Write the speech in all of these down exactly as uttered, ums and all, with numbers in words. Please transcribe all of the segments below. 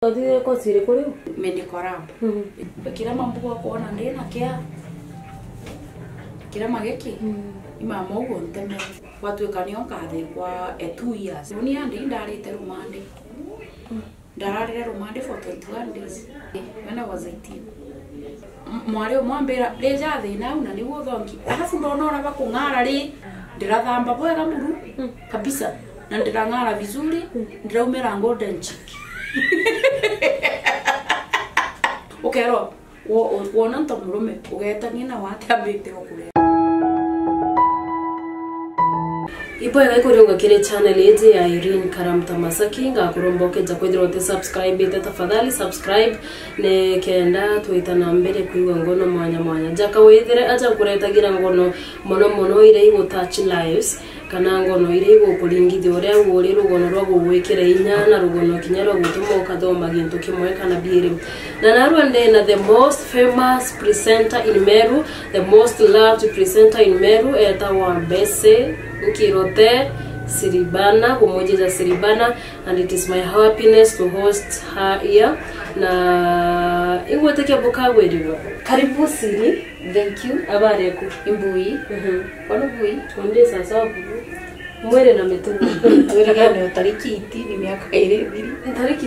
Ndio kwa siri kuri medikora kila mambo kwa kuona ndena kia kila mageki ima mogo nteme watu kanio kade kwa two years ni andi ndarite rumande ndarare rumande for twenty-one days when I was eighteen mwari mwambira reja thina una ni guthongi alafu ndona ora bakungara ri ndirathamba bwega muru kabisa na ndirangara vizuri ndiraumira golden chick ukero wona ntomurume ugetania na wate abite okure ipo ya kuronga kile channel yetu ya Irene Karamta Masaki ngakuromboke ja kwithirwo te subscribe ite tafadhali subscribe ne kenda tuitana mbere kuigwa ngono mwanya mwanya jaka withire aja kuretagira ngono mono mono ire igo touch lives kana ngono ire igo kuringithio ria uri rugono rwa gugwikira inya na rugono kinya rwa gutumo kathoma gintu kimwe kana biiri na narwende na the most famous presenter in Meru, the most loved presenter in Meru eta wa Bese Nkirote Siribana kumoja za Siribana, and it is my happiness to host her here na ingweteke bukawe riwa karibu Siri. Thank you. Abari yako imbui mhm kono bui tunde sasa bubu mwere na metugo wewe gani utariki iti ni miaka ile mbili tariki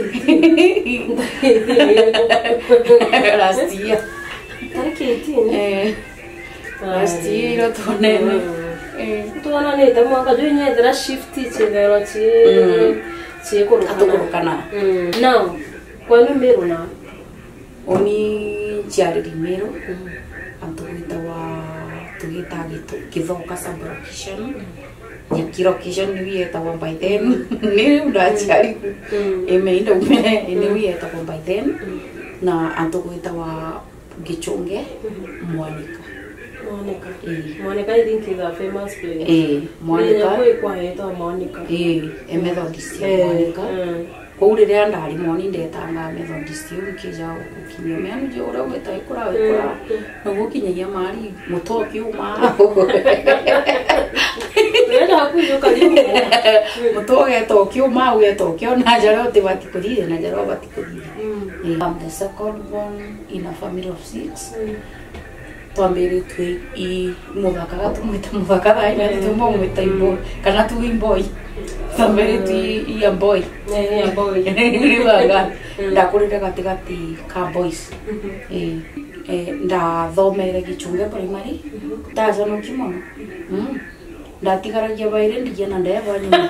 last year tariki iti eh last year tonene eh tuona ne tamwaka jonya dra shift chegero chi chi kurukana now kwani Meru na oni chiari Meru antuita wa tuita gitu kithoka sabrokishan ya kirokishan ni wieta wa by then ni udachari emeinda ume ni wieta wa by then na antuita wa gichonge Monica Monica eh Monica I think is a famous place eh Monica kwa heta Monica eh Methodist Monica kwa uriria ndari moni ndetanga Methodist ukija ukinyia menu je ura wetai kura wekura no gukinyagia mari mutoki uma wenda hakuyo karibu mutoge toki uma we toki ona jaro te batikurire na jaro batikurire I'm the second born in a family of six twambere twi I muthaka gatumwita muthaka thaina tumbo mwita imbo kana tu imboy twambere twi I boy eh ya boy ni baga ndakurire gatigati ka boys eh eh ndathomere Gichunge primary ndaza no kimono mm ndatigaragia baire ndiye na ndeba nyuma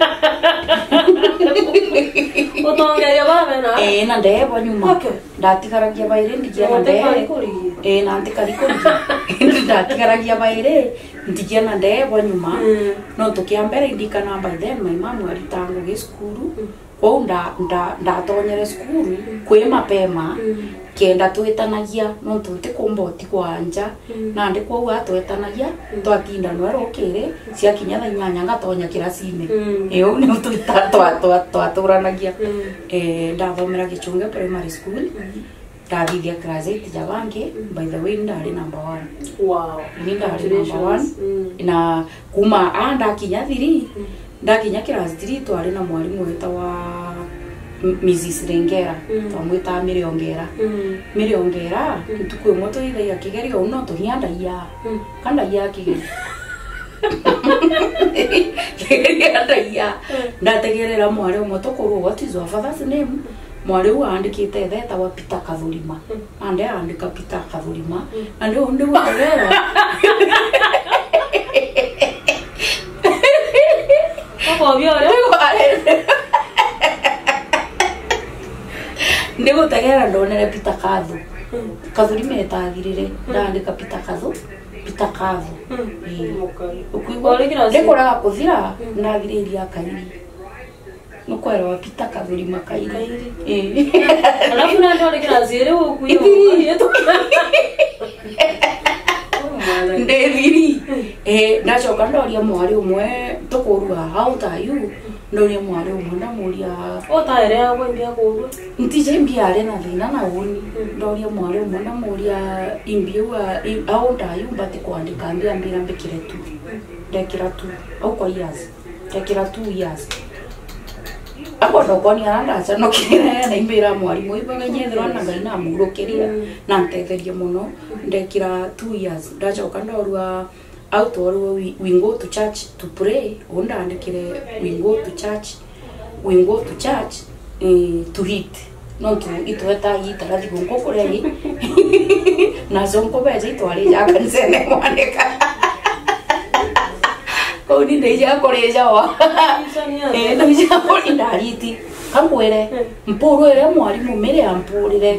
utongeria baba na eh na ndeba nyuma ndatigaragia baire ndiye na ndeba eh na ndikarikurigia ndatigaragia baire ndiye na ndeba nyuma no tukiambere ndikana by then my mom alitangu ge skuru kwa nda nda ndatonyere skuru kwe mapema kenda twetanagia no tute komboti kwanja na ndi kwa wa twetanagia twatinda no rokere cia kinya tha inyanya ngatonya kirasine eh u ni twita twa twa twaturanagia eh ndathomera Gichunge primary school ndathithia class eight jabange by the way ndari number one wow ni ndari number one na kuma anda kinya three ndakinya class three twari na mwalimu weta wa Missus Rengera twamwita Miriongera Miriongera tuku moto ida ya kigerio no to hianda ya kanda ya kigerio kigerio ya ndategerera mwari moto kuru what is your father's name mwari uandikite theta wa Peter Kathurima ande andika Peter Kathurima ande onde gukorera hapo biore ndego tagera ndonere Peter Kathu Kathurima etagirire ndandika Peter Kathu Peter Kathu ukuigwa ndekora kuthira ndagiriria kairi no kwera wa Peter Kathurima kairi eh alafu na ndo ndikira zire ukuyo yetu ndeviri eh nachoka ndoria mwari umwe tukuruga how are you ndoria mwari umwe ndamuria otaere yawe mbia kuruga ntije mbia are na thina na uni ndoria mwari umwe ndamuria imbiwa how are you but kuandika mbia mbira mbikire tu ndekira tu au kwa years ndekira two years ako ndokoni aranda no kire na imbira mwarimu ibaga nyethirwa na ngai na murukiria na ntetherie muno ndekira two years ndacoka ndorua out or we, we go to church to pray onda andikire we go to church we go to church eh, to read no tu itweta yitara thigongo kuregi na zonko beje itwari ya kansene mwaneka ko ni ndeja koreja wa eh ndeja ko ndariti kamwere mpuru ere mwarimu mere ampurire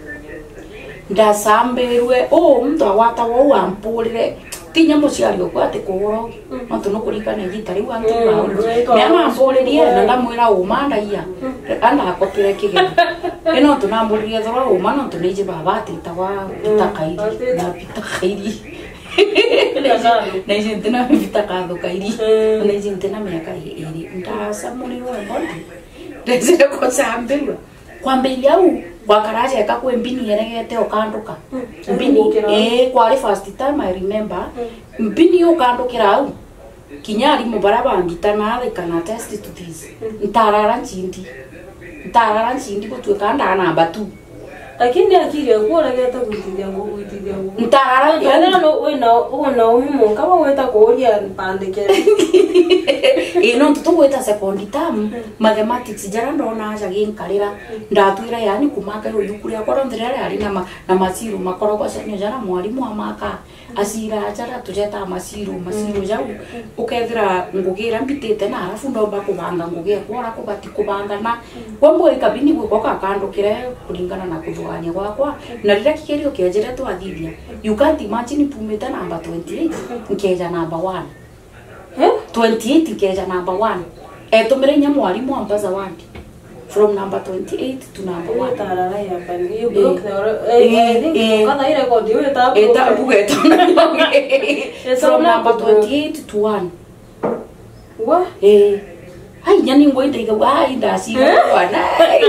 ndasamberwe o mtu awata wo ampurire tinya muciari okwa ati kuhoro no tuno kurikana gitari wa ntu ne amamburirie na ndamwira umanda iya anda akopire kigeni ino tunamburirie thoro umana tunije baba ati tawa bitakairi na bitakairi na jintina bitakazo kairi na jintina miaka iri ndasa muri wa bondi ndeze ko sambirwa kwambiria u wakaraje ka kwembini yeregete okanduka mbini eh kwari first time I remember mbini okandukira au kinyari mubaraba ngitana kana test to this ntarara nchindi ntarara nchindi gutweka ndana batu lakini akiri akora geta gutithia ngugu gutithia ngugu ntarara yana no wena ona umu kama weta kuria pandike ino tutugweta second term mathematics jara ndona aja ginkarira ndatwira yani kumaka ro yukuri akora ndrere ari na na masiru makoro kwa senyo jara mwarimu amaka asira jara tujeta masiru masiru jau ukethira ngugira mbitete na arafu ndomba kubanga ngugia kwora kubati kubanga na kwambo ikabini gwo kakandukire kuringana na kuthugania gwakwa na rira kigerio kienjere twathithia you can't imagine pumeta number twenty-eight nkeja number one eh twenty-eight nkeja number one etumire nya mwarimu ambaza wandi from number twenty-eight to number one tarara ya bani you broke the kana ile record you eta eta bugeta from number twenty-eight to one wa eh ai nyani ngoinde ga ai ndasi bwana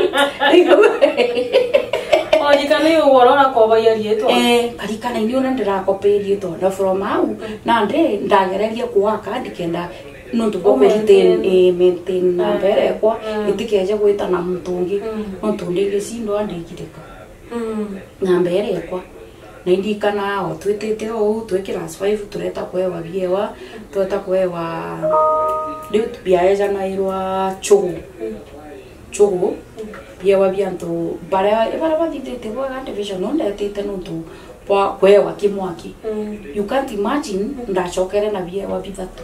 oji kana yo worora ko bayari eto eh karikana ni ona ndirakoperie to na from au na nde ndagereria kuwaka ndikenda no tuko maintain eh maintain na mbere kwa itikeje gwita na mutungi no tundege sindo andikireka na mbere kwa na indikana o twetete o tweke class five tureta kwewa biewa tweta kwewa riu biaeja na irwa chogo chogo biewa bianto bara bara baditete kwa division no ndetete no tu kwa kwewa kimwaki you can't imagine ndachokere na biewa bithatu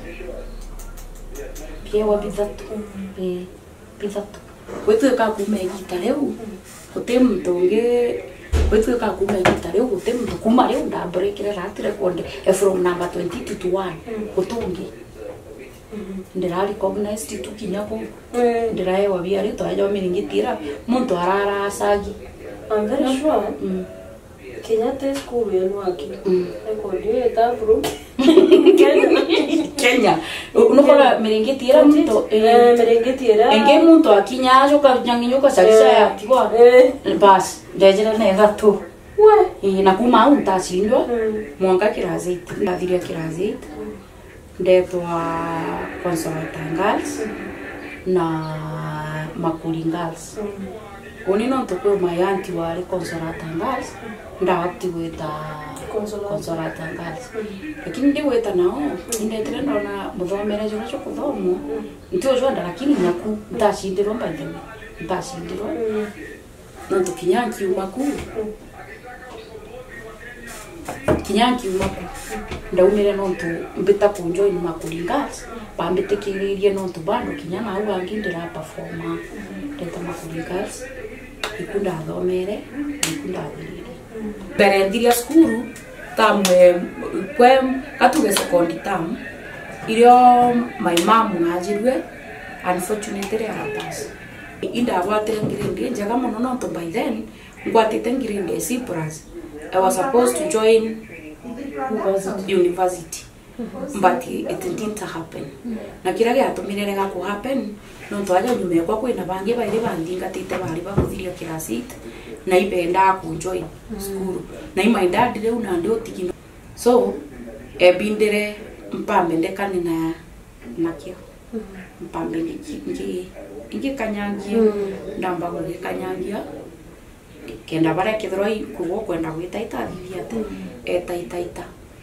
biewa bithatu eh bithatu wetweka kumegita riu utemtonge wetweka kumegita riu utemtukuma riu ndabrekere ratire konde from number twenty to one utungi ndira recognized tukinyako ndira ewa bia riu twaje miringitira muntu arara sagi I'm very sure Kenyatta school yenu aki eko ndio eta bro Kenya unokora miringitira muntu eh miringitira enge muntu akinya ajoka nyanginyoka sakisa ya tigwa bas ndejera na ethatu we na kuma untashindwa mwanga kirazeti ndathiria kirazeti ndetwa Consolata Girls na Makuri Girls onino ntoko mayanti wale Consolata Girls ndawati gweta Consolata Girls lakini ndi gweta nao ndetire ndona muthomere jona cyo kuthomo ntio jona lakini nyaku ntashindirwa mbande ntashindirwa no tukinyanki umaku kinyanki umaku ndaumire no ntu mbita ku join Makuri Girls bambitekirie no ntu bando kinyana au angindira performa ndeta Makuri Girls ikunda thomere ikunda thirire mbere ndiria skuru tamwe kwe katuge second term irio my mom ngajirwe unfortunately arapas inda gwatire ngirindi njaga muno no to by then ngwatite ngirindi C plus I was supposed to join university, university. But it didn't happen. Na kira giatumire rega ku happen no twaja nyume kwa kwina bangi baire bandinga tite bari baguthirio class na ibenda ku join school na my dad leo na ndio tikino so e bindire mpambe ndekane na nakio mpambe ngi ingikanyangie ndamba gugikanyangia kenda bara kithiro kugo kwenda gwitaita thithiate etaitaita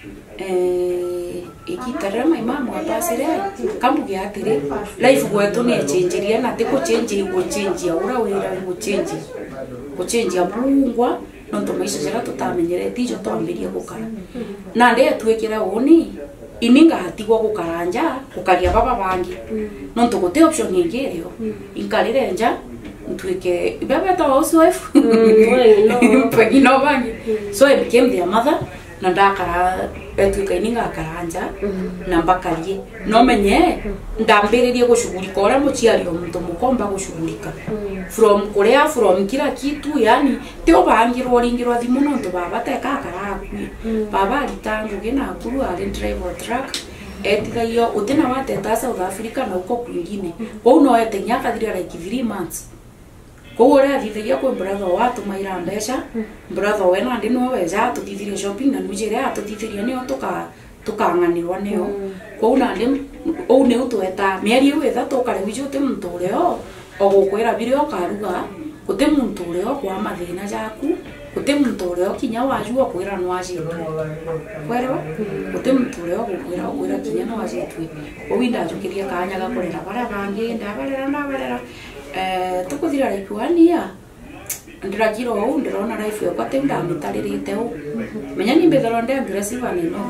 eh ikitarira mai mama basire kambuge atire life gwetu ni echenjeria na te ko change go change ura wira go change go change abungwa no to maisha jara tutamenyere tijo twambirie gukara na nde twekira uni ininga hatigwa gukaranja gukaria baba bangi no to gote option ingerio inkalire nja tweke baba ta housewife no bangi so I became their mother na ndakara etuika ininga karanja na mbakarie no menye ndambiririe gushughulika ora muciari omuntu mukomba gushughulika from korea from kila kitu yani te obangirwo ringirwo thimu no ntu baba teka karaku baba ritangu gina kuru ari driver truck etithaio utina wateta South Africa na uko kwingine kwao no etenya kathira like three months ko ora thithagia kwa brother watu maira mbeca brother wena ndi no weja tuthithirie shopping na nujere atutithirie ni otuka tukanganirwa neo ko na ndi o ne utweta mieri wetha tukare wijute muntu reo ogukwira birio karuga gute muntu reo kwa mathina jaku gute muntu reo kinya wajua kwira no ajitu kwero gute muntu reo gukwira kwira kinya no ajitu o winda jukiria kanya gakorera bara bangi ndabarera ndabarera eh tukuthira raipuania ndiragiro u ndirona life yakwa te ndamitaririte u menya ni mbethero nde aggressive ani no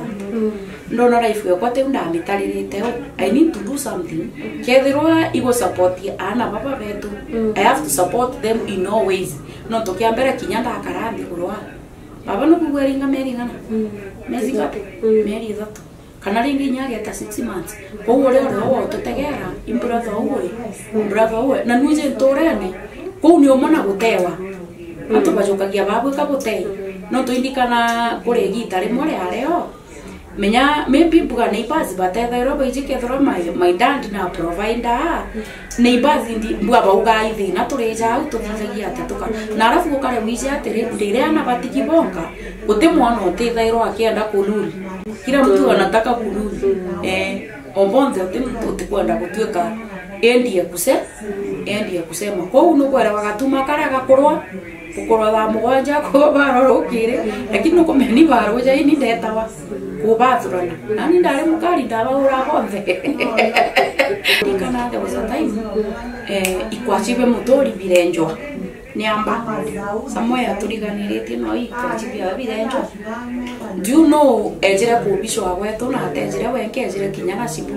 ndona life yakwa te ndamitaririte u I need to do something kethirwa igo support ana baba betu I have to support them in all ways no tokiambera kinya ndakarathi kurwa baba no kugweringa meringana mezika meri thatu kana ringi nyageta six months ko ore ore o tutegera imbrother uwe brother uwe na nuje ntorene ko ni omona gutewa atu bajokagia babu kabutei no tuindikana kure gitare more areo menya maybe buga neighbors batethero baijike thoro my my dad na provider neighbors ndi bua bauga ithi na tureja au tuthagia atatuka na arafu gukare wici atire ndire ana batikibonga uti mwana utithero akienda kululi kila mtu anataka kululi eh ombonze uti mtu utikwenda gutweka endie kuse endie kusema kwa uno kwera wagatuma karaga kurwa kukorwa tha mugwanja ko barorokire lakini nuko meni baro ja ini ndetawa kubathurana nani ndare mukari ndabaura bonthe ikana there was a time eh ikwachibe mutori birenjwa niamba somewhere turiganirite no ikwachibe birenjwa do you know ejira kubisho agweto na atejira wenke ejira kinyana sibu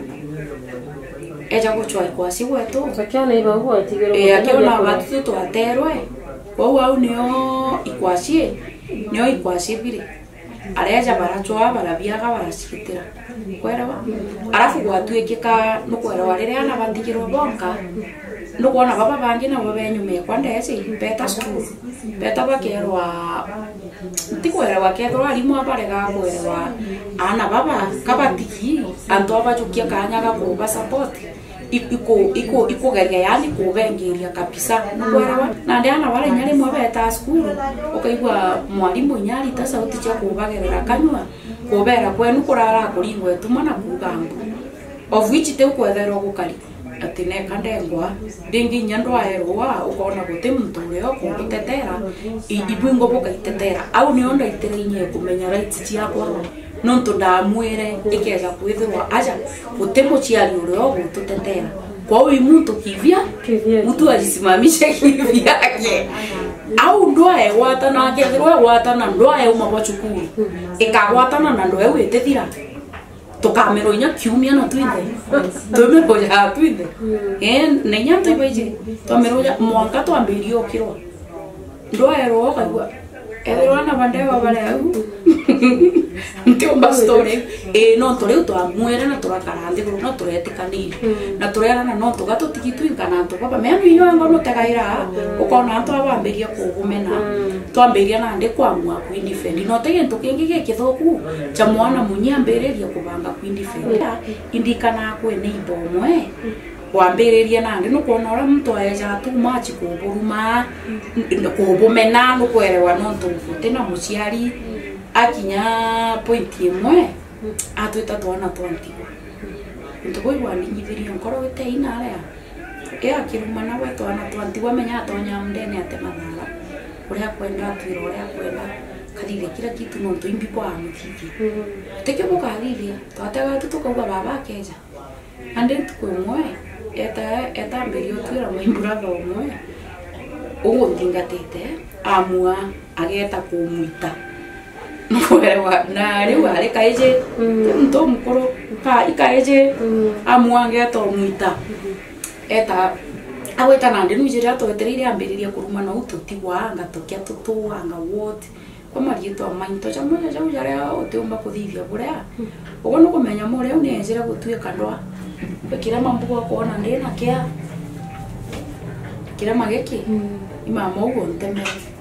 eja gochwa ikwasi gweto sakiana ibagu atigero eh akiona batu twaterwe kwa au nio ikwasie nio ikwasie bire areja barachwa barabiaga barashikitira kwera arafu gwatuikika nukwera warire ana bandikirwo bonka nukwona baba bangi na babenyu me kwanda ese beta school beta bakerwa tikwera wakethwa alimu abarega kwera ana baba kabatiki anto abajukia kanya ga kuba support iko iko iko garia yani kubengeria kabisa nukwera na ndiana wale nyari mwe beta school ukaigwa mwalimu nyari ta sauti cha kubagerera kanywa kubera kwenu kurara kuringwe tumana kugambu of which te ukwetherwo gukari atine kandengwa dingi nyandwa erwa ukona gute muntu reo kugutetera ibwingo bukayitetera au ni onda itereinye kumenya rights ciakwa no ndamwire ikeja kwithirwa aja gute muciari ureo gututetera kwa uyu muntu kivya mtu alisimamisha kivya yake au ndoe watana kethirwa watana ndoe uma bachukuru ikagwatana na ndoe wetethira tukamero inya kiumia no twinde tumero ya twinde eh nenya twibaije tumero ya mwanka twambirio kirwa ndoe ro kagwa ethirwa na bandewa bale au nti umba story eh no tore twamwere na turakarande no turetikani na turerana no tugato tikitwinkana nto baba me anyo ngono tegaira ukona nto abamberia kugumena twamberia na ndi kwamwa kwindi fendi no tege nto kingi gikithoku cha mwana munyambereria kubanga kwindi fendi indikana kwe ni bomwe kwambereria nandi no kuona ora mtu aja tu machi kuburuma kubumena no kwerewa no nto tena muciari akinya point imwe atwita twana twenty nto koi wani ngivirio nkoro wete inarea ya kirumana we twana twantigwa menya tonya mndene ate mathara uria kwenda twira uria kwenda kadire kila kitu no tuimbi kwa mutiki tekyo bukariria twatega tutukauga baba keja ande tukwemwe eta eta mberio twira mwimbura thomwe ugo ndingatete amua ageta kumuita mwerewa na riu ari kaije ndo mukoro ka ikaije amua ageta kumuita eta aweta na ndinu jira to etereire ambiriria kuruma no tutigwa anga tokia tutu anga what kwa marieto mainto cha moja cha ujara oteumba kuthithia burea ugo no kumenya more une enjira gutuika ndoa kira mambo kwa kuona ndena kia kira mageki imama ugo nteme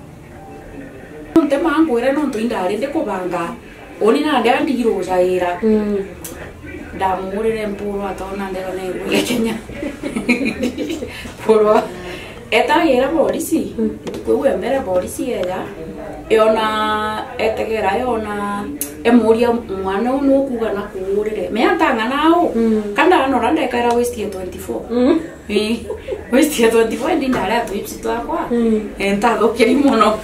ntema ngwira no ntoindare ndiko banga oni na ndia ndigiro jaira ndamurire mpuro atona ndero ne Kenya puro eta yera polisi kwewe mbere polisi era yona etegera yona emuria mwana uno kuga na kuurire me atanga nao kana no randa ekara waste twenty-four eh waste twenty-four ndi ndara twipsi twakwa enta dokeri mono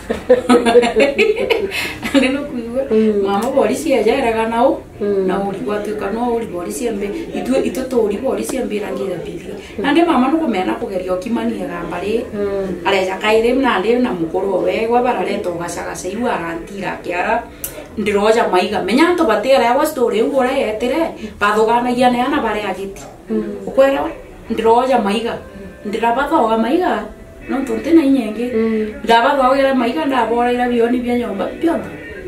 ndino kuiwe mama polisi yajera nao na uri gwatuka no uri polisi ambe itu itu to uri polisi ambe rangira bibi nande mama no kumena kugeria okimani gambari areja kaire na ndi na mukoro we gwa barare to gacaga ceiru arantira kiara ndiroja maiga menya to batera ya story ugora yetere bathoganagia ne ana bare agiti ukwera ndiroja maiga ndirabathoga maiga no tonte na inyenge ndabathoga maiga ndabora ira bioni bya nyomba byondo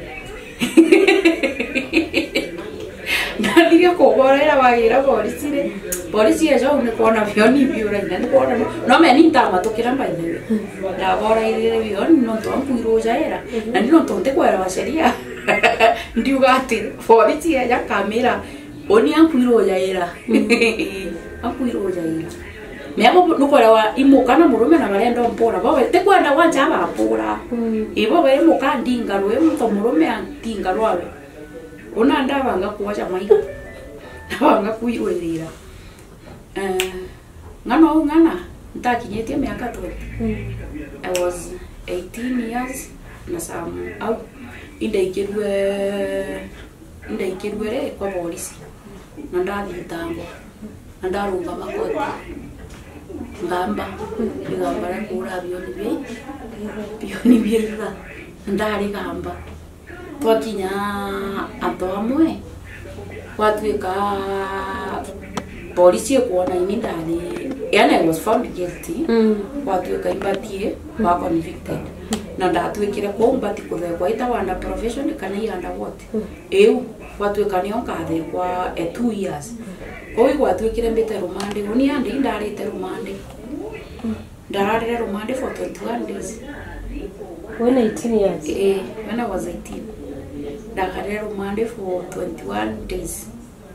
nadiga kobora ira bagira polisi re polisi ya jo ne kona bioni biora ina ne kona no me ni tama to kira mbaide ndabora ira bioni no to ampuiro jaera na no tonte kwera baseria ndiugati polisi ya kamera oni ampuiro jaera ampuiro jaera memo nukora wa imukana murume na barendo mpora bawe te kwenda wanja abapura ibo bare mukandinga rwe mto murume antinga rwawe una ndabanga kuwacha maiga ndabanga kuirwerira eh ngano ngana ntakinyete miaka twenty I was eighteen years na sam au indaikirwe indaikirwe kwa polisi na ndathi tambo na ndarunga makoti ngamba ngamba ra kura bioni bi bioni birra ndari ngamba twakinya atomwe kwatuika polisi kuona ini ndani yana I was found guilty kwatuika ibatie wa convicted na ndatuikire kwa mbati kuthe kwa ita wanda profession kana yanda what eu kwatuika ni onkathe kwa two years koi kwatuikire mbite rumande uni andi ndarite rumande ndararire rumande for twenty-one days when eighteen years eh when I was eighteen ndararire rumande for twenty-one days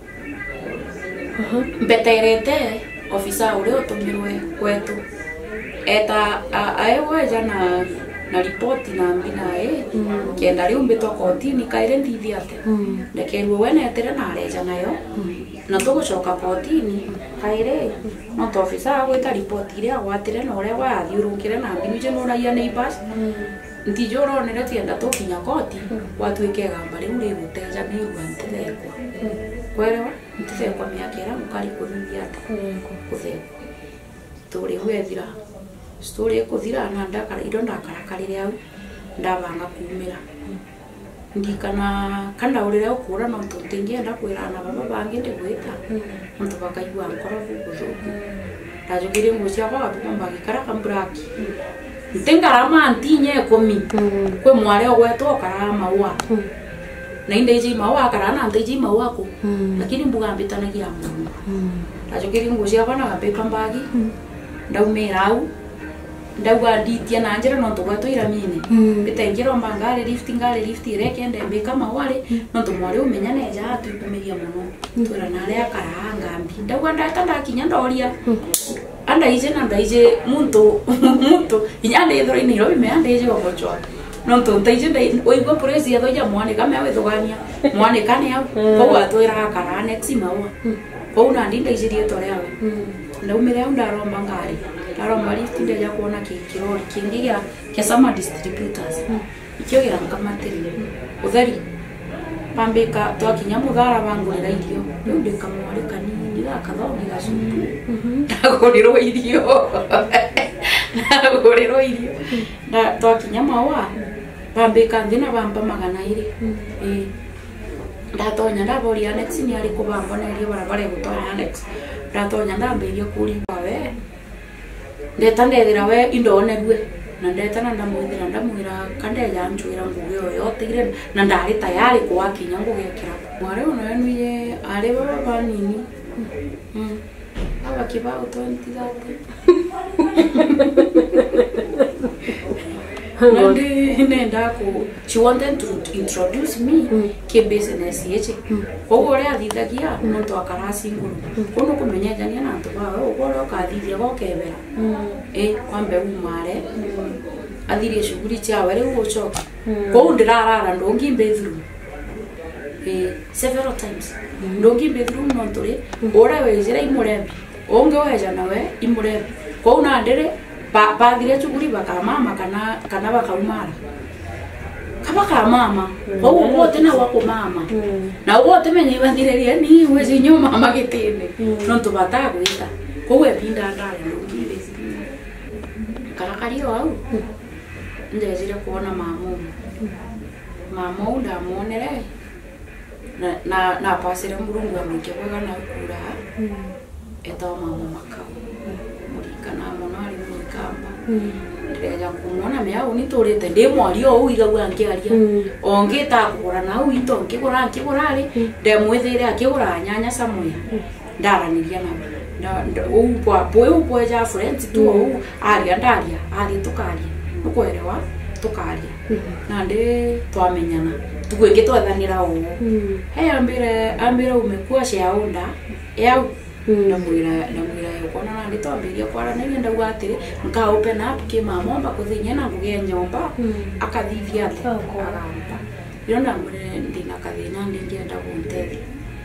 mbeterete ofisa ule otumirwe kwetu eta aewe jana na report na mbina e kenda riu mbito kotini kaire ndithi ate ndekerwe wene etere na areja nayo na tugucoka kotini kaire no to ofisa agwita report ile agwatire na ure wathiurukire na mbinu je no raia neighbors ntijoro nere tienda tukinya koti watuike gamba riu ri guteja ni rwantithekwa kwerewa ntithekwa miakera mukari kuthithia ata kuthekwa turi gwethira story kuthira na ndakara indo ndakarakarire au ndabanga kumira ndikana kanda urire ukura no tutingie ndakwira na baba bangi ndigwita muntu bakaigwa nkoro guthuku ndajugire ngucia baba kumba gikara kambraki ntengarama ntinye komi kwe mware ogweto karama wa na indeji mawa karana ndeji mawa ko lakini mbuga mbitanagia mungu ndajugire ngucia bana gapepa mbagi ndaumira au ndauga nditia na njira no tugweto iramini bitengiro mbangare lift ngare lift irekende mbika mawale no tumware umenya neja atukumiria muno twira na ria karanga mbi ndauga ndata ndakinya ndoria anda ije na ndaije muntu muntu inyande ithoro ini ro me ande ije ogochwa no to ntaije ndai oigwa presi ya doja mwane kama we thogania mwane kane au ko atwira karane ximawa ko na ndinda ije rie tore awe ndaumire au ndaromba ngari ndaromba lift ndeja kuona kirori kingi gya kya sama distributors ikyo gya nkamatiri utheri pambika twakinya muthara bangurira irio ndio kamwari kanini gakathongi gacuku ndagurirwo irio ndagurirwo irio nda twakinya mawa pambika ndina bamba magana iri eh ndatonya ndabori Alex ni ari kubamba na irio barabara gutonya Alex ndatonya ndambirie kuri bawe ndeta ndethira we indone gwe na ndeta na ndamwithira ndamwira kandeja nchwira nguge yo tigire na ndari tayari kwa kinya ngugekira mware ona nuye ari baba banini mm aba kibao twenty and nenda ko she wanted to introduce me mm. ke business yeche mm. ogo re athithagia no to akarasi nguru kono kumenya jania na to ba ogo ro kathithia go kebera mm. eh kwambe umare mm. athirie shuguri chawe re ugochoka mm. ko ndirarara ndongi mbethru eh several times mm. ndongi mbethru no tore mm. ora wejera imurebi onge weja nawe imurebi ko una ndere ba ba dire chuguri bakamama kana kana bakaumara kabaka mama bo mm. wote na wako mama mm. na wote menye bandireria ni wezi nyuma mama kitene mm. no to batagwita ko we pinda ndale ngire kala kariyo au mm. ndezire kuona mamu mm. mamu nda monere na na na pasire murungu amike bwa na kura mm. eto mama makao kana mono ari kamba ndeja kumona me au nitorete ndi mwari o uiga gwa ngiaria ongita kugura na u ito ngigura ngigura ri ndemwithire akigura nyanya samuya ndaraniria na u kwa boy u boy ja friends tu u aria ndaria ari tukaria ukwerewa tukaria na ndi twamenyana tugwike twathanira u he ambire ambire umekuwa cia unda yau namwira namwira yokona na nditombiria kwara nene ndauga atiri nka open up ke mama mba kuthinya na nguge nyomba akathithia agamba iro ndamure ndina kathina ndingienda guntethi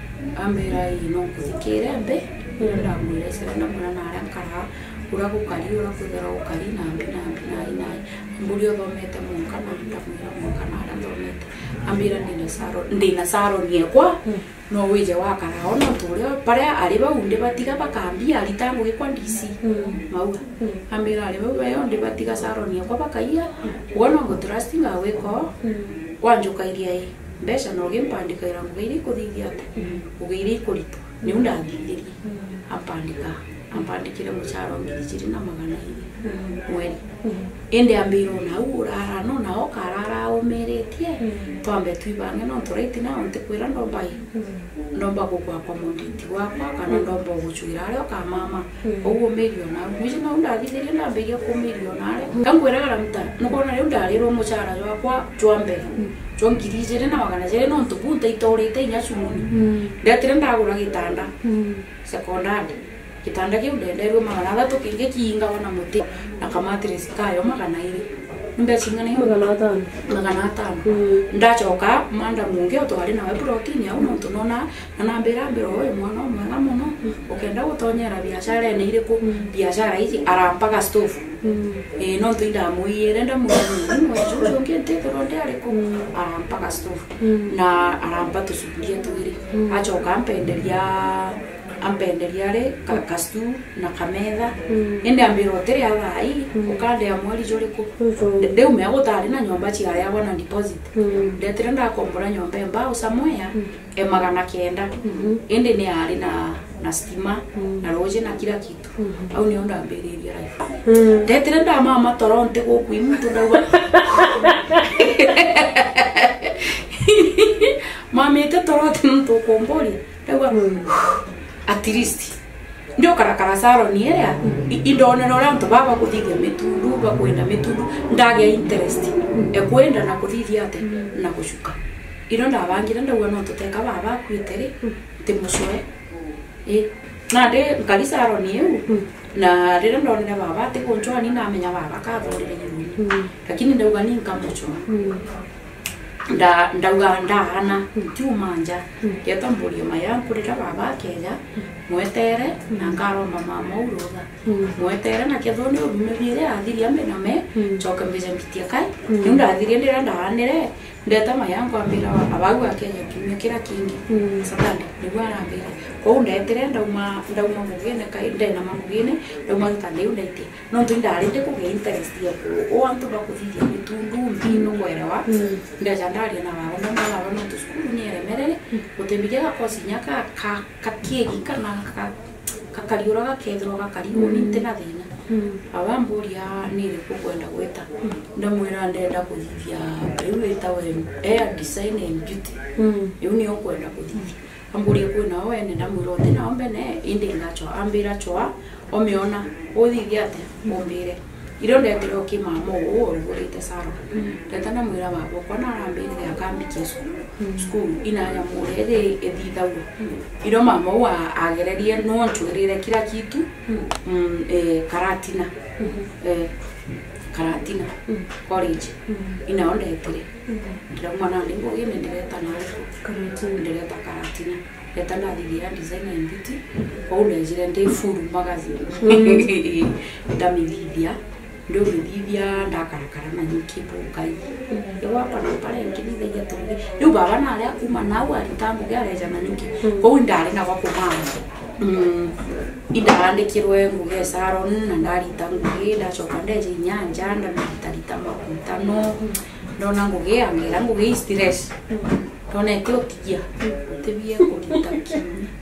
ambira ino kuthikire mbe iro ndamure sera ndamura na ara nkara ura gukari ura kuthera gukari na mbi na mbi na ina mburi othomete munka na ndamwira munka na ara thomete ambira ndina saro ndina saro niekwa no wije wakara ona tore pare ari ba unde batiga bakambia ritangu gikwa ndisi mauga ambira ari ba yo nde batiga saro niekwa bakaia wona go trusting awe ko wanjuka iria i mbesha no gimpandika ira ngiri kuthithia ate ugiri kuritu ni unda thithiri apandika ampandikire mucharo ngiri na magana iri mweri ende ambiro na urara no na okarara omeretie twambe twibange no toreti na onte kwira ndomba i ndomba gukwa kwa monditi wakwa kana ndomba guchwira ari okamama oguo miliona mwici no ndathithirie ndambirie ku miliona ari kangwira ara muta nukona riu ndariro muchara wakwa twambe twongiri jere na magana jere no ntupunta itorete inyachumuni ndatire ndagura gitanda secondary kitanda kiu ndenderwe magana athatu kingi kiinga wana muti na kamatress kayo magana iri nda chingana hiyo magana atano magana atano ndachoka manda mungi otwari nawe protein au muntu nona na nambira mbiro we mwana mwega muno ukenda gutonyera biashara ene iriku biashara ici arampaga stove eh no twinda muire nda mungu mwejo ngente toronde ariku arampaga stove na arampa tusubiria twiri achoka mpenderia ampenderia re kakastu na kametha ende ambiro tere athai ukande ya mwali jore ko de ume agotari na nyomba chiara ya wana deposit de trenda kombora nyomba mbao samoya e magana kenda ende ne ari na na stima na roje na kila kitu au ni onda ambiriria life de trenda mama toronte ko kuimutu ndawa mama te toronte nto kombori ndawa at least ndio karakara saro ni area indone no ranto baba kuthithia mitundu ba kwenda mitundu ndage interest e kwenda na kuthithia ate na kushuka iro ndabangira ndawa no tuteka baba kwitere te mucoe e na de ngari saro ni eu na rero ndone baba te konchwa ni na menya baba ka thorire yuru lakini ndauga ni nkamuchwa nda ndauga ndahana tiumanja getamburia maya kurira baba keja mwetere na ngaromba mama uruga mwetere na kethoni urumebire athiria mename choka mbeja mbitia kai nunda athiria ndira ndahanire ndeta maya ngwambira abagu akenya kimya kira kingi satani nigwa arambira ko ndetere ndauma ndauma mugene kai ndena mamugene ndauma tande undete no tundare ndiko ge interest ya o antu bakuthithia mitundu mbino ngwerewa ndeja ndari na babo no mala no tuskuru ni remerere utembigera kosi nyaka ka kakiegi kana ka kakariuraga kethroga karimu nitena thina abamburia nire kukwenda gweta ndamwira ndenda kuthithia riu itawe air design and beauty riu ni ukwenda kuthithia amburia kwina wene ndamwira utina ombene indi ngacho ambira choa omiona uthithia ate ombire iro ndetero kimamo urugurite saro ndetana mwira babo kona arambire akambikia school inanya murere ethithagu iro mama wa agererie no ntwirire kila kitu mm eh karatina eh karatina college ina ndetire ndira mwana ndingo gine ndireta na karatina ndireta karatina ndeta na thithia design and beauty kwa ndejire ndi full magazine ndamithithia ndo mithithia ndakarakara na nyikipo kai ewa pana pale ngini ya tonge ndo baba na ale akuma nawe alitambu gareja na nyuki kwa ndale na wako mama mm indandikirwe nguge saron na ndari tangu ida chokandeje nyanja nda mitarita makutano ndona nguge angera nguge stress ndona tio kijia tebie kutaki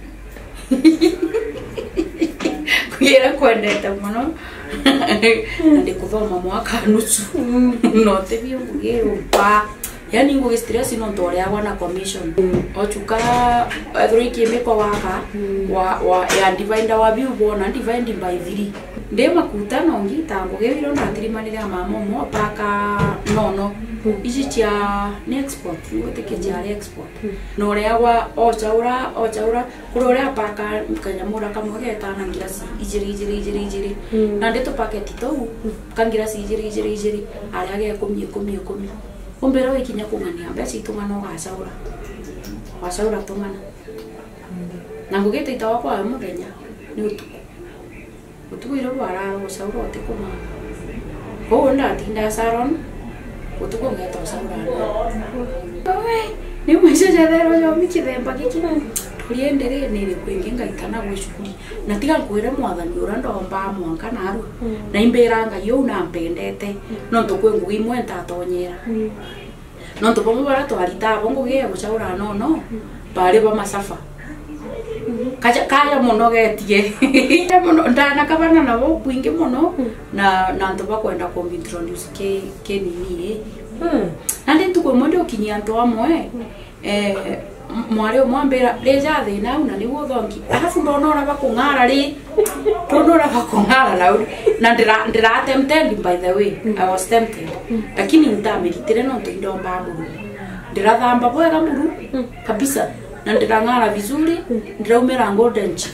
kuyera kwendeta muno ndi kuthoma mwaka nusu no tebie nguge pa yani nguge stress no ndore agwa na commission ochuka athuriki meko waka wa wa ya divine wa biu bona divine by three nde makutano ngita nguge biro ndatirimanire mama mo paka nono ici cia ni export ni guteke cia export no ria wa ochaura ochaura kurorea paka kanyamura kamugeta na ngirasi ijiri ijiri ijiri ijiri na ndeto packet to kangirasi ijiri ijiri ijiri aria ge kumye kumye kumye umbero ikinya kungania mbeca itungano gacaura wacaura tungana na ngugite itawa kwa muthenya ni utuku utuku iro bararo gucaura utikuma ko ndatinda saron utuku ngeta gucaura oe ni mwisho jadero yo mikithemba giki turiendere nire kwingi ngaitana gwicukuri na tiga kwire mwathani ura ndomba mwanka naru na imbiranga yo na mpendete no tukwe ngugi mwenta tonyera no tupomo bara twarita bongo ge gucaura no no bari ba masafa kaja kaya muno getie muno ndana kabana nabo kwingi muno na na ntoba kwenda ko introduce ke ke nini eh ande tukwe mondo kinyia ndo amwe eh mware mwambera leja thina una ni guthongi alafu ndonora bakungara ri ndonora bakungara laudi na ndira ndira tempted by the way I was tempted lakini ndamikitire no ndomba mburu ndira thamba bwega mburu kabisa na ndira ngara vizuri ndira umera golden chick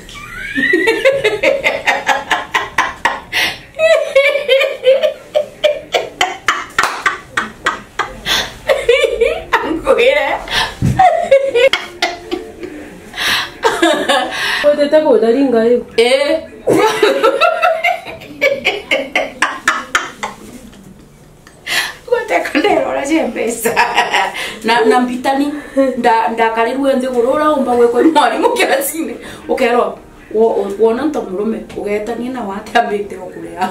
angore Teta ko daringa yo. Eh. Gote kandero la jembesa. Na na mpitani nda nda kaliru enze gorora umba we ko mwari mukirasine. Ukero wo wona ntomurume ugetani na wate abite okurea.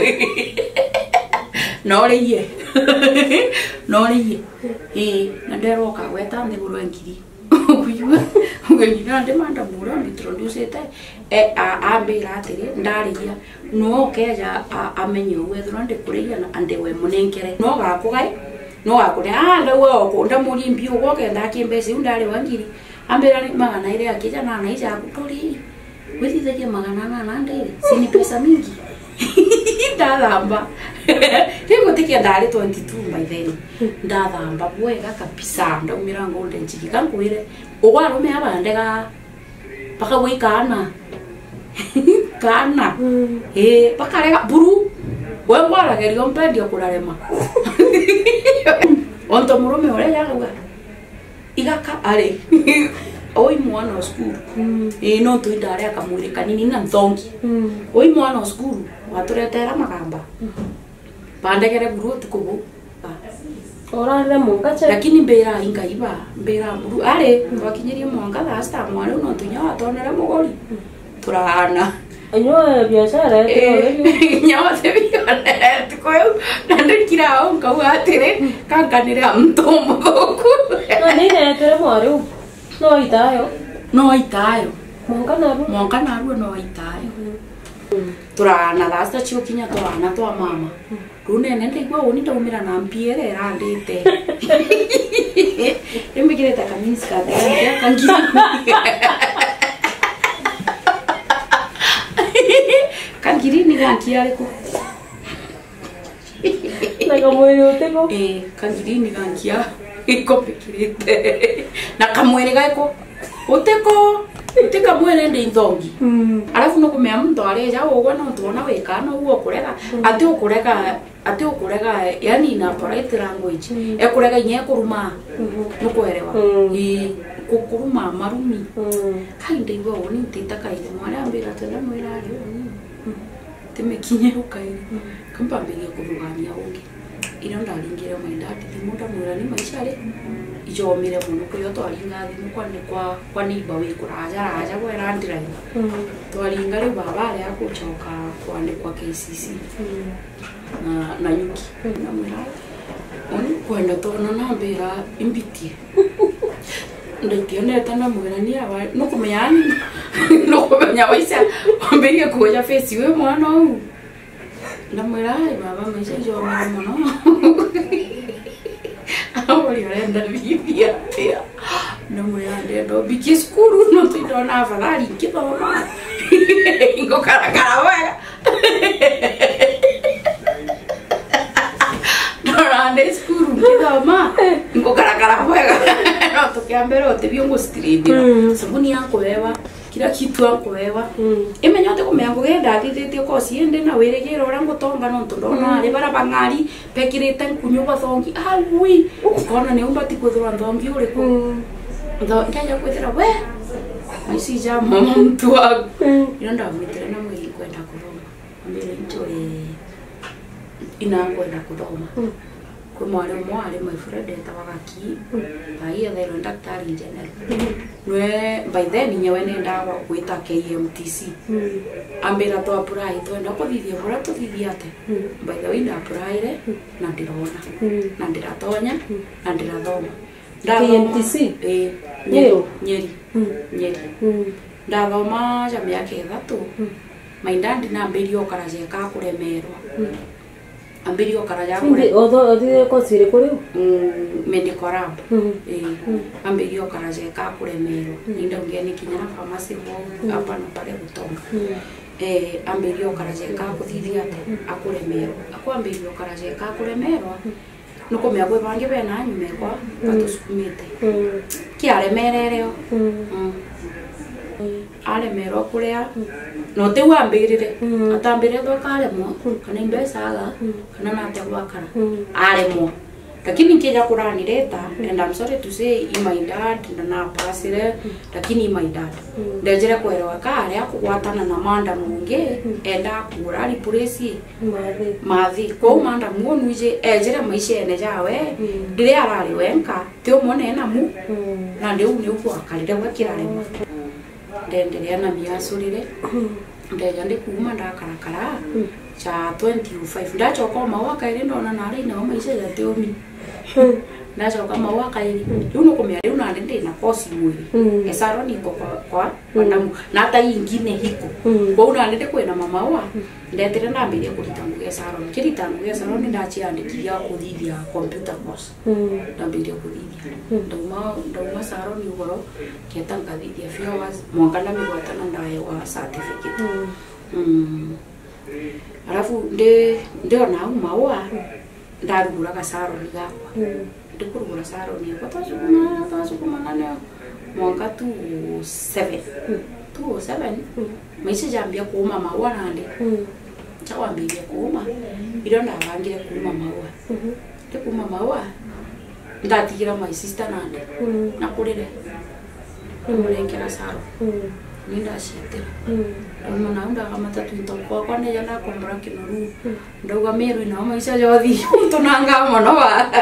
Nore ye. Nore ye. Eh ndero ka weta ndegoro enkiri. Kuyua ngenya ndemanda mura introduce te e a ambira atiri ndarigia no keja amenye wethro ndi kuria na ande we munenkere no gakugai no gakure ah ndawe okunda muri mbio goke ndakimbe ndari wangiri ambira ni magana ile akija na na ija kutori withithagia magana ngana ndire sini pesa mingi ndathamba higo tikia ndari twenty-two by then ndathamba bwega kabisa ndaumira golden chick kankwire ugwarume abandega paka wikana kana eh pakarega buru we gwaragerio mpendio kurarema onto murume ore yanga igaka are oi mwana wa skuru eh no tu ndare akamwire kanini na nthongi oi mwana wa skuru waturetera magamba pandegere buruti kubu orare mungache lakini mbera ingaiba mbera buru are wakinyirie mwanga lasta mwana no tunya atonera mugori turana anyo biashara nyawa te biashara tukoyo nandikira on kawatire kankanira mtomo boku no ni ne tere mwaru no itayo no itayo mwanga naru mwanga naru no itayo turana lasta chio kinya turana to mama rune nende igwa oni ndaumira na mpiere randite rimigire ta kamini skate ya kangi kangiri ni gankia riko na kamwere uteko eh kangiri ni gankia iko pikirite na kamwere gaiko uteko uteka mwere ndi nthongi alafu no kumea mtu areja ogwa no tuona wekano uo kurega ati ukurega ati ukurega yani na polite language e kurega nye kuruma no kuelewa i kukuruma marumi kainde ibo oni titaka ile mwana ambira tena mwera ari timekinye ukai kampambire kurugania ungi ino ndaringire mwendati thimuda mwera ni maisha ri ijomire muno kuyo twaringa thimu kwa ni kwa kwa niba we kuraja raja gwera ndira twaringa ri baba ri akuchoka kwa ni kwa K C C na na yuki na mwera oni kwenda tona na mbira imbitie ndetione tana mwera ni aba no kumeyani no kumenya waisa ambege kuja face we mwana u na mwera baba maisha ijomire muno awali orenda bibia pia no mwende ndo biki skuru no tudona afadhali kidoma ingo kara kara wega dorande skuru kidoma ingo kara kara wega no tukiambero te biongo street sabuni yako wewa kila kitu yako wewa imenyote kumengo genda thithite ko siende na weregero rango tonga no ndona ari bara bangari pekirite nkunyuba thongi awi ukona ne umbati kuthura thongi uri ku ndo ndaya kwethera we maisi ja mama mtu wangu ino ndamwitira na mwiri kwenda kuthoma ambire ntore ina kwenda kuthoma kwa mwale mwale my friend etawagaki bai athero daktari general nwe by then nyewe nenda gwita K M T C ambira to apply to enda kuthithia bora tuthithia ate by the way nda apply re na ndirona na ndiratonya na ndirathoma K M T C eh nyeri nyeri nyeri ndathoma ja miaka ithatu maindandi na mbirio karaje ka kuremerwa ambirio karaja kure odo odo ko sire kure mm medical lab eh ambirio karaje ka kuremero ninda ungeni kinyana pharmacy bo hapa na pale Butonga eh ambirio karaje ka kuthithia ate akuremero akwambirio karaje ka kuremero nuko meagwe bange bena nyume kwa katusukumite kiaremerereo ale mero kurea no te wambirire atambire thokale mo kana imbesaga kana na te gwakara ale mo lakini nkija kurani leta and I'm sorry to say my dad na pasire lakini my dad ndejere kwelewa kale akugwatana na manda munge enda kurali puresi mathi mathi ko manda muonu ije ejere maisha ene jawe ndire arali wenka te umone na mu na ndeu ni uko akalire gwakirale mo ndendelea na miasurire ndeja ndi kuma ndakarakara cha twenty oh five ndachoka mawaka ile ndona na ri na maisha ya teomi ndachoka mawaka ile uno kumya ri una ndende na kosi mwili esaro ni kwa kwa wandamu na hata ingine hiko kwa una ndende kwena mama wa ndetere ndambire kuritangu esaro kiritangu esaro ndachiandikia kuthithia computer course ndambire kuthithia nduma nduma saro ni ugoro ketanga thithia viewers mwanga na migwatana ndaye wa certificate mm alafu nde ndio na umawa ndarugura gasaro ligakwa ndikurugura saro ni kwa tashukuma tashukuma nane mwanga tu seven tu seven maisha jambia kuuma mawa nande chawambia kuuma ilo ndabangire kuuma mawa te kuuma mawa ndatigira my sister nande na kurire umurengera saro ninda ciatira umu na unda kamata twito kwa kwa ne yana kombora kinoru ndoga meru na maisha yothi tunanga mono wa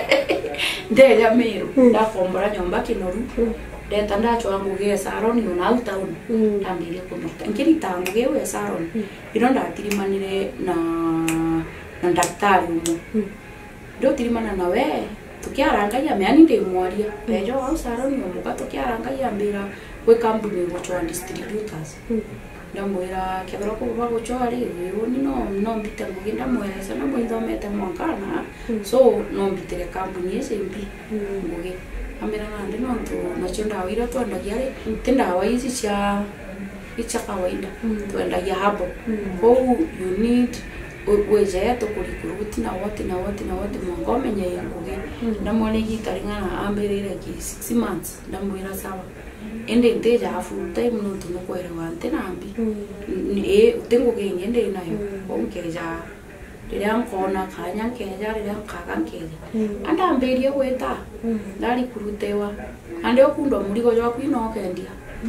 ndeja meru nda kombora nyomba kinoru ndeta ndacho anguge saro ni ona utauni ndambire kumita ngiri tanguge we saro ino ndatirimanire na na daktari umu ndo tirimana nawe tukiarangaia meani ndi mwaria bejo au saro ni omuka tukiarangaia mbira we company gochwa distributors ndamwira kebero ko bagochwa ri ni no no mbite mugenda mwesa na mwithomete mwankana so no mbitere company ese mbi nguge amira nande no to nachonda wira to ndagia ri tenda wa hizi cha icha kawaida tuendagia hapo ko you need weje to kurikuruti na wote na wote na wote mwangome nye nguge ndamwone gitaringana ambirire ki six months ndamwira sawa ende ndeja full time no tunokwera wante nambi e utengo genge ende nayo onkeja rira nkona kanya nkeja rira nkaka nkeja anda mberie weta ndari kurutewa ande okundo muligo jwa kwino kendia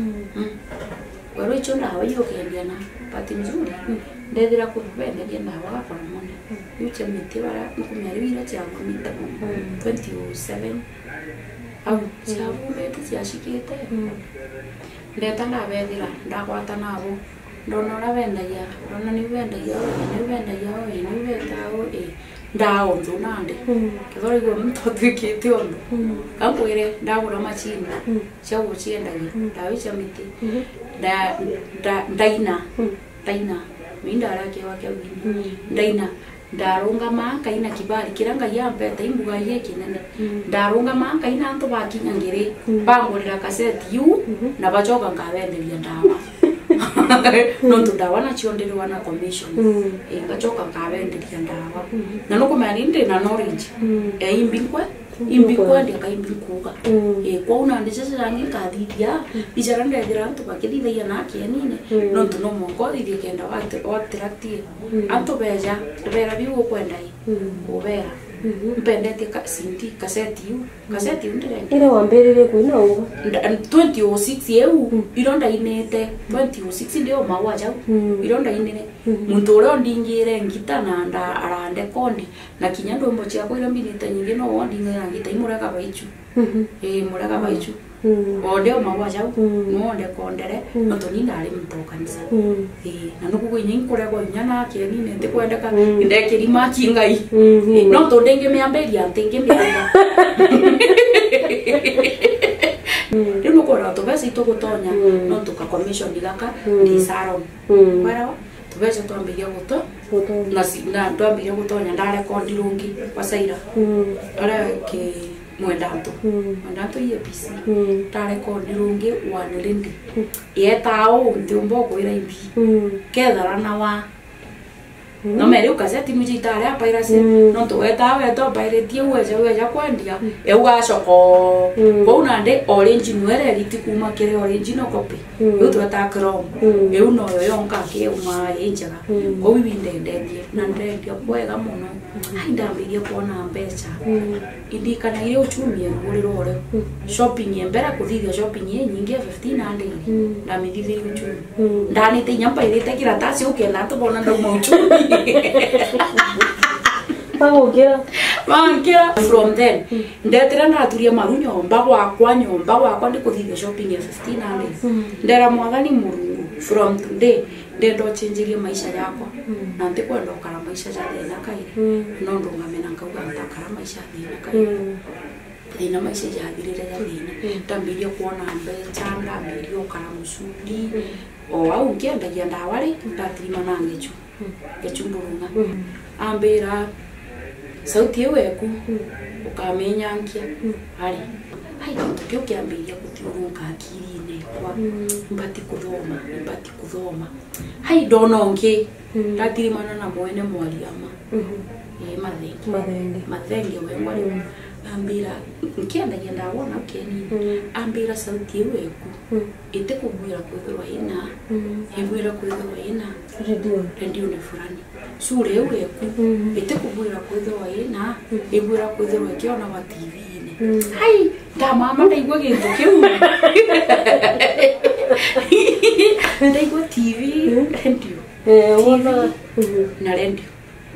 wero icho ndawa yo kendia na pati mzuri ndethira kurubende genda wakora mone yuche miti bara nkumyarira cyangwa mita twenty oh seven au chabu beti cyashikite ndeta ndabethira ndakwata nabo ndonora bendagia ndona ni bendagia ni bendagia ni betao e ndao ndonande kethori go mtotwikite ondo kakwire ndagura machini chawo chiendagia ndawicha miti nda ndaina ndaina minda arake wake wini ndaina ndarunga ma kaina kibali kiranga yampe taimbuga yeke nene ndarunga ma kaina anto bakinya ngire bangorira cassette yu na bachoka ngabendelia ndawa no tudawa na chiondero wana commission e ngachoka ngabendelia ndawa na no komani ndi na orange e imbinkwe imbikwa ndi akaimbikuka e kwa una ndese rangi kadithia bijaranda ndira anto bakithia yana kienine no tuno mongo ithie kenda wa attractive anto beja kubera biwo kwenda i kubera mpendete ka sinti cassette yu cassette yu ndire ire wambirire kuina uga twenty oh six eu ironda inete twenty oh six ndio mawaja ironda inene muntu ore ndingire ngita na nda arande kondi na kinyando mbo cia kwira mbinite nyingi no wondi ngira ngita imureka baichu eh mureka baichu ode mawaja no ode kondere no to ninda ari mtokanisa eh na no kugo nyin kure go nyana ke ni nende kwendeka ndekeri makingai no to ndenge me amberia ndenge mbia Rino kora to basi to gutonya no tuka commission digaka ni saron para to basi to ambiria guto na na to ambiria gutonya ndare kondirungi wasaira ara ke mwendanto mwendanto ye pc ndare kondirungi wanirindi yetao ndombo ko ira imbi kedara na wa no me rio cassette muji tare apa irase no to eta we to baire tie weja weja kwandia e uga choko ko unande orange nwere riti kuma kere orange no copy yo to ta chrome e uno yo yonka ke uma yenjaga ko wibinde ndendie na ndendie kwega muno ai ndambirie kuona mbeca indika na ile uchumi nguri rore shopping yembera kuthithia shopping ye nyingi fifteen hundred ndamithithia uchumi ndani te nyamba ile tekira tasi ukela to bona ndo uchumi Pagogira. Pagogira. From then, ndetera ndaturia marunyo mbagwa kwa nyomba wakwa ndikuthithia shopping ya fifteen hundred. Ndera mwathani murungu from today ndendo changeria maisha yakwa na ndikwenda ukara maisha ya thina kaire no ndungamena ngauga ntakara maisha ya thina kaire thina maisha ya thirire ya thina tambiria kuona mbeca ndambiria ukara musudi o au ngiendagia ndawa ri ndatirima na ngechu ngechumburunga ambira sauti yeku ukamenya nkia ari hai tukio kiambiria kutiurunga akirine kwa mbati kuthoma mbati kuthoma hai dononge ndatirimana na mwene mwaliama eh mathenge Mathenge. mathenge we mwalimu ambira nkiendagia ndawona keni ambira sauti yeku itekugwira kwithirwa ina ibwira kwithirwa ina Radio. Radio ni fulani sure ureku ite kubwira kwithwa ina ibwira kwithwa kiona wa T V-ini hai ta mama ndaigua gintu kiu ndaigua T V radio eh wona na radio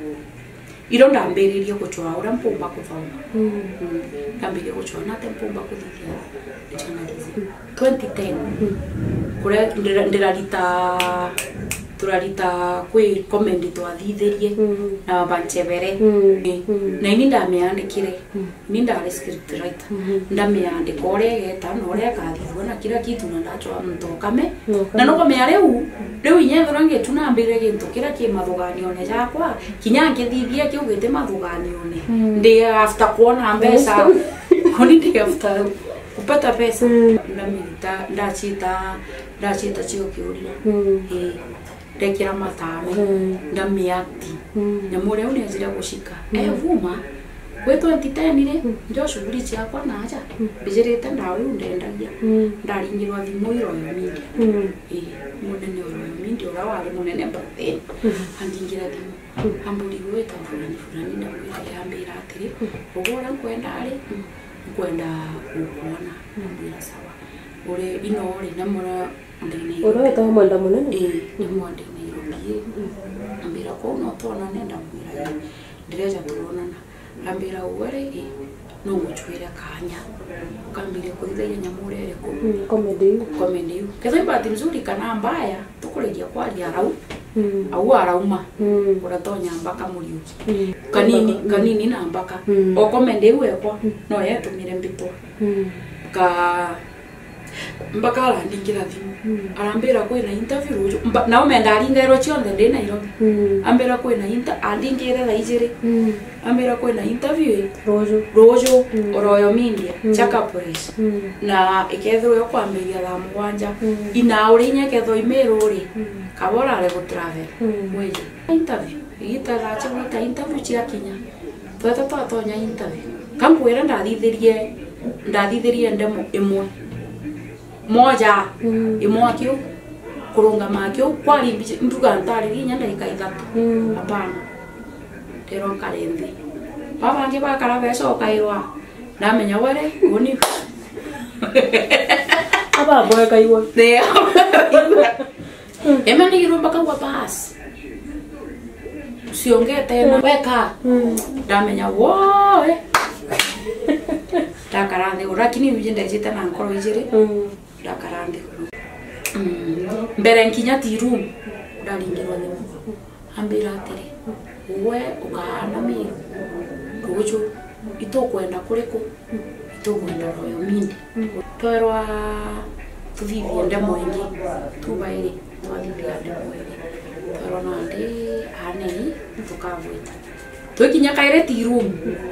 iro ndambiririe guchwa ura mpumba kuthoma ndambiririe guchwa na te mpumba kuthithia journalism twenty ten kure ndirarita turarita kwi comment twathithirie na banchebere na ini ndameandikire ni ndari script writer ndameandika uria geta na uria gathithwa na kila kitu na ndachwa mtokame na no kome riu riu inyethora ngituna mbire gintu kira ki mathuganio ne jakwa kinya ngithithia kiugite mathuganio ne ndi after kuona mbeca koni ndi after kupata pesa ndamita ndachita ndachita chio kiuria eh ndekira matame ndamiati nyamure uni azira gushika eh vuma kwe twenty ten ire ndio shughuli ciakwa naja bijirite ndawe undendagia ndaringirwa thimu iro yomindia eh munene oro yomindia ora wari munene mbatheni andingira thimu amburi gweta fulani fulani ndawira yambira atiri ugora kwenda ari kwenda kuona ndira sawa ore ino ore namura ndine ora ta mwanda munene eh ni mwanda ni robiye ambira ko no tona nenda mwira ndireja turonana ambira uwere eh no guchwira kanya kambire kuithia nyamurere ko comedy comedy ketho ibati nzuri kana mbaya tukuregia kwali arau au arauma uratonya mbaka muriuki kanini kanini na mbaka o comedy wekwa no yetumire mbito ka mbaka arandingira thimu arambira kwina interview rujo na umenda aringero chionde ndi Nairobi ambira kwina inter andingire tha ijiri ambira kwina interview rojo rojo oroyo media chaka press na ikethro yo kwambiria tha mugwanja ina urinya ketho email uri kabora le go travel weje interview ita tha chaka interview chia kinya twata twatonya interview kamwira ndathithirie ndathithirie ndemo imwe moja imwa kio kurunga makio kwali nduga ntari ginya ndaika ithatu apana tero karendi baba nge bakara beso kairwa ndamenya were uni aba boy kaiwa de emani irumba kwa bas siongete na weka ndamenya woe takarande urakini ujenda jita na nkoro ijire dakarande mbere nkinya ti room ndaringirwa ni ambira atiri we ukahana mi rujo itokwenda kuriko itokwenda royo mindi twerwa tuthithie ndemo ingi tubairi twathithia ndemo ingi twerwa na ndi anei tukavwita twikinya kaire ti room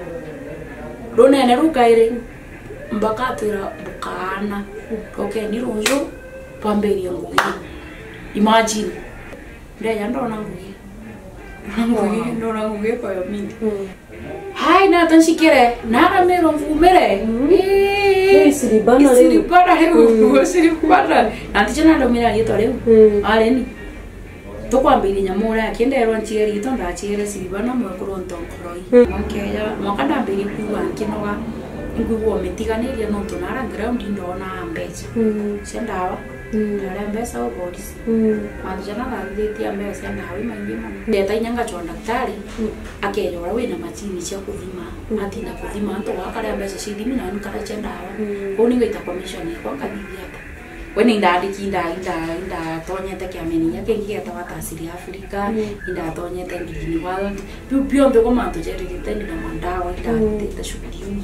rone ru kaire mbaka tira bukana okay ni rojo pamberia ngugi imagine ndeya ndona ngugi ngugi ndona ngugi kwa yo mindi hai na tanshikire na ramero mvumere eh siribana le siribana he siribana antichana ndo mira yeto leo ale ni tukwambiria nyamura akinderwa nchieri ito ndachiere siribana mwe kuronto nkoroi makeya makanda mbiri kuwa nkinoga nguo metiganiria no tunara ground ndona mbeca sendawa ndara mbeca o boris manjana gathithia mbeca ndawe maingi mana ndeta nyanga chwa daktari akeyora wina machini cia kuthima atina kuthima anto wakare mbeca cithimi na nkara chendawa ko ni ngita commission kwa kathithia wene ndandiki nda nda nda tonyete kiameninya kengi geta watasiri Afrika nda tonyete ngini world pio pio manto jerite nda mandawa nda teta shughuli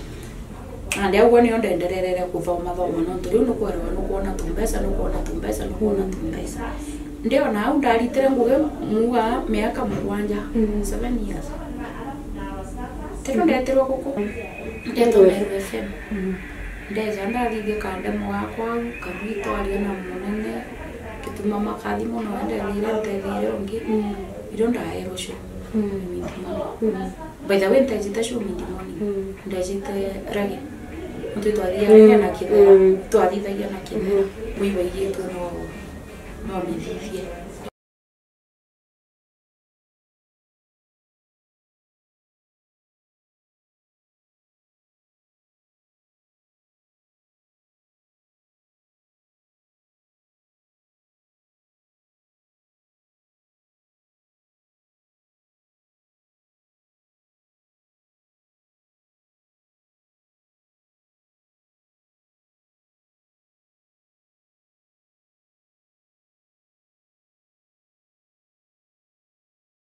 na ndio kwani ndo endelelele kuthoma thoma no turi no kwera no kuona tumbesa no kuona tumbesa no kuona tumbesa ndio na au ndalitire nguge muga miaka mugwanja seven years tero ndeterwa kuko ndeto F M ndeja ndalithie kande mwakwa kamito ali na munene kituma makathi muno endelele ndelele ongi iro ndaero sho by the way ndajita sho mindi moni ndajita rage ndio twathia na kidera twathithagia na kidera wiwa yetu no no mithithie